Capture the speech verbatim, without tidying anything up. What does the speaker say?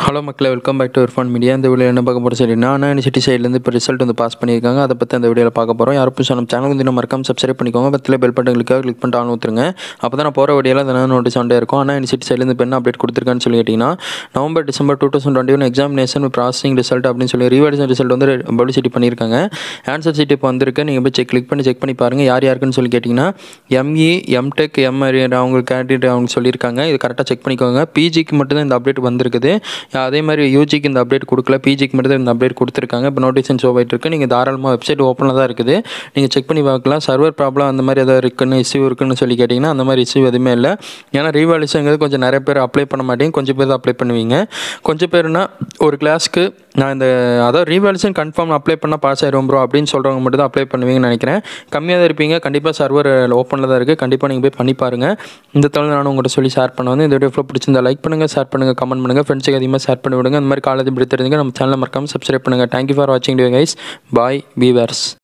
Hello மக்களே, welcome back to Irfan media. இந்த video என்ன பார்க்க போகிறோம் சரினா, அண்ணா யூனிவர்சிட்டி சைட்லேருந்து இப்போ ரிசல்ட் வந்து பாஸ் பண்ணியிருக்காங்க. அதை பற்றி அந்த வீடியோவில் பார்க்க போகிறோம். யாரும் புதுசாக நம்ம சேனல் வந்து நம்ம மறக்காம சப்ஸ்கிரைப் பண்ணிக்கோங்க. பத்தில் பெல் பட்டன் கிளிக்காக கிளிக் பண்ணிட்டு ஆன் ஊற்றுருங்க. அப்போ தான் நான் போகிற வீடியோவில் அதை நோட்டீஸ் ஆண்டே இருக்கும். அண்ணா யூனிவர்சிட்டி சைட்லேருந்து இப்போ என்ன அப்டேட் கொடுத்துருக்கான்னு சொல்லி கேட்டிங்கன்னா, November December two thousand twenty one examination processing result அப்படின்னு சொல்லி ரீவாலிடேஷன் ரிசல்ட் வந்து பப்ளிசிட்டி பண்ணியிருக்காங்க. ஆன்சர் சீட் இப்போ வந்திருக்கு. நீங்கள் போய் செக் கிளிக் பண்ணி செக் பண்ணி பாருங்கள் யார் யாருக்குன்னு சொல்லி கேட்டிங்கன்னா, எம்இ எம்டெக் எம்ஆர் அவங்க கேண்டிடேட் அவங்க சொல்லியிருக்காங்க. இது கரெக்டாக செக் பண்ணிக்கோங்க. பிஜிக்கு மட்டும்தான் இந்த அப்டேட் வந்திருக்குது. அதே மாதிரி யூஜிக்கு இந்த அப்டேட் கொடுக்கல, பிஜிக்கு மட்டும் தான் இந்த அப்டேட் கொடுத்துருக்காங்க. இப்போ நோட்டிஃபிகேஷன் ஷோ ஆகிட்டு இருக்குது. நீங்கள் தாராளமாக வெப்சைட் ஓப்பனில் தான் இருக்குது, நீங்கள் செக் பண்ணி பார்க்கலாம். சர்வர் ப்ராப்ளம் அந்த மாதிரி எதாவது இருக்குன்னு இஷ்யூ இருக்குன்னு சொல்லி கேட்டிங்கன்னா, அந்த மாதிரி இஷ்யூ எதுவுமே இல்லை. ஏன்னா ரீவாலிடேஷனுங்கிறது கொஞ்சம் நிறைய பேர் அப்ளை பண்ண மாட்டேங்க, கொஞ்சம் பேர் தான் அப்ளை பண்ணுவீங்க. கொஞ்சம் பேர்னா ஒரு கிளாஸ்க்கு நான் இந்த அதாவது ரீவாலிடேஷன் கன்ஃபார்ம் அப்ளை பண்ணால் பாஸ் ஆயிரும் ப்ரோ அப்படின்னு சொல்கிறவங்க மட்டும் தான் அப்ளை பண்ணுவீங்கன்னு நினைக்கிறேன். கம்மியாக தான் இருப்பீங்க. கண்டிப்பாக சர்வர் ஓப்பனில் தான் இருக்குது. கண்டிப்பாக நீங்கள் போய் பண்ணி பாருங்கள். இந்த தகவல் நானும் உங்கள்கிட்ட சொல்லி ஷேர் பண்ண வந்து இந்த வீடியோ ஃபுல்லாக பிடிச்சிருந்தா லைக் பண்ணுங்கள், ஷேர் பண்ணுங்கள், கமெண்ட் பண்ணுங்கள், ஃப்ரெண்ட்ஸுக்கு அதிகமாக ஷேர் பண்ணி விடுங்க. அந்த மாதிரி காலேஜ் இப்படி தெரிஞ்சுங்க நம்ம சேனலை மறக்காமல் சப்ஸ்கிரைப் பண்ணுங்கள். தேங்க்யூ ஃபார் வாட்சிங் டு கைஸ். Bye viewers.